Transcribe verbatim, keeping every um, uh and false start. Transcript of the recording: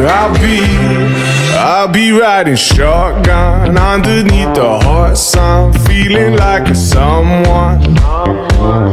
I'll be, I'll be riding shotgun underneath the hot sun, feeling like a someone.